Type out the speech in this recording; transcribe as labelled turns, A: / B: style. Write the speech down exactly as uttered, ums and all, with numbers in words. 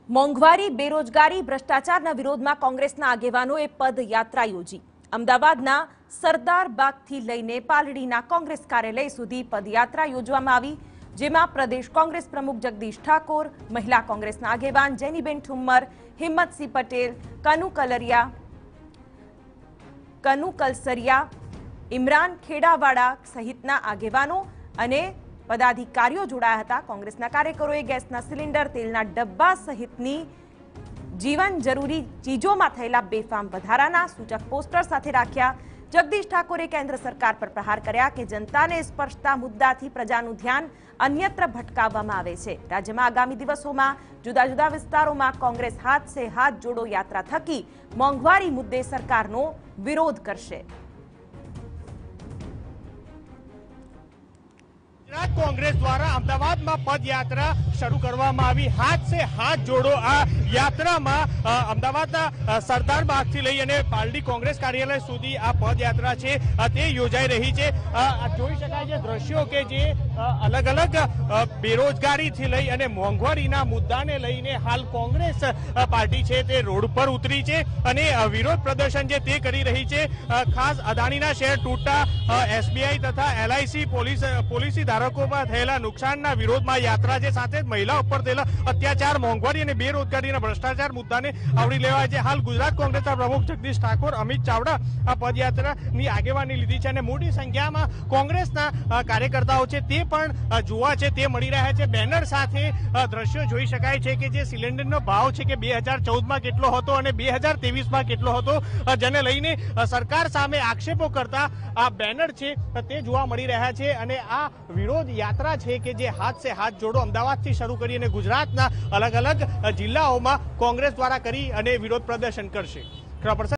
A: મોંઘવારી, બેરોજગારી, ભ્રષ્ટાચારના વિરોધમાં કોંગ્રેસના આગેવાનોએ પદયાત્રા યોજી. અમદાવાદના સરદાર બાગથી લઈને પાલડીના કોંગ્રેસ કાર્યાલય સુધી પદયાત્રા યોજવામાં આવી, જેમાં પ્રદેશ કોંગ્રેસ પ્રમુખ જગદીશ ઠાકોર, મહિલા કોંગ્રેસના આગેવાન જેનીબેન ઠુમ્મર, હિંમતસિંહ પટેલ, કનુ કલરિયા, કનુ કલસરિયા, ઇમરાન ખેડાવાડા સહિતના આગેવાનો અને પદાધિકારીઓ જોડાયા હતા. કોંગ્રેસના કાર્યકરોએ ગેસના સિલિન્ડર, તેલના ડબ્બા સહિતની જીવન જરૂરી ચીજોમાં થયેલા બેફામ વધારાના સૂચક પોસ્ટર સાથે રાખ્યા. જગદીશ ઠાકોરે કેન્દ્ર સરકાર પર પ્રહાર કર્યા કે જનતાને સ્પર્શતા મુદ્દાથી પ્રજાનું ધ્યાન અન્યત્ર ભટકાવવામાં આવે છે. રાજ્યમાં આગામી દિવસોમાં જુદા જુદા વિસ્તારોમાં કોંગ્રેસ હાથ સે હાથ જોડો યાત્રા થકી મોંઘવારી મુદ્દે સરકારનો વિરોધ કરશે.
B: ગુજરાત કોંગ્રેસ દ્વારા અમદાવાદમાં પદયાત્રા શરૂ કરવામાં આવી. હાથ સે હાથ જોડો આ યાત્રામાં અમદાવાદના સરદાર બાગથી લઈ અને પાલડી કોંગ્રેસ કાર્યાલય સુધી આ પદયાત્રા છે તે યોજાઈ રહી છે. જોઈ શકાય છે દ્રશ્યો કે જે અલગ અલગ બેરોજગારીથી લઈ અને મોંઘવારીના મુદ્દાને લઈને હાલ કોંગ્રેસ પાર્ટી છે તે રોડ પર ઉતરી છે અને વિરોધ પ્રદર્શન જે તે કરી રહી છે. ખાસ અદાણીના શેર તૂટતા એસબીઆઈ તથા એલઆઈસી પોલીસ પોલિસી ધારકોમાં થયેલા નુકસાનના વિરોધમાં યાત્રા છે. સાથે જ મહિલા ઉપર થયેલા અત્યાચાર, મોંઘવારી અને બેરોજગારીના ભ્રષ્ટાચાર મુદ્દાને આવરી લેવાય છે. હાલ ગુજરાત કોંગ્રેસના પ્રમુખ જગદીશ ઠાકોર, અમિત ચાવડા આ પદયાત્રાની આગેવાની લીધી છે અને મોટી સંખ્યામાં કોંગ્રેસના કાર્યકર્તાઓ છે તે પણ જોવા છે તે મળી રહ્યા છે. બેનર સાથે દ્રશ્યો જોઈ શકાય છે કે જે સિલિન્ડરનો ભાવ છે કે બે હજાર ચૌદમાં કેટલો હતો અને બે હજાર ત્રેવીસમાં કેટલો હતો, જેને લઈને સરકાર સામે આક્ષેપો કરતા આ બેનર છે તે જોવા મળી રહ્યા છે. અને આ વિરોધ યાત્રા છે કે જે હાથ સે હાથ જોડો અમદાવાદથી શરૂ કરી અને ગુજરાતના અલગ અલગ જિલ્લાઓમાં કોંગ્રેસ દ્વારા કરી અને વિરોધ પ્રદર્શન કરશે.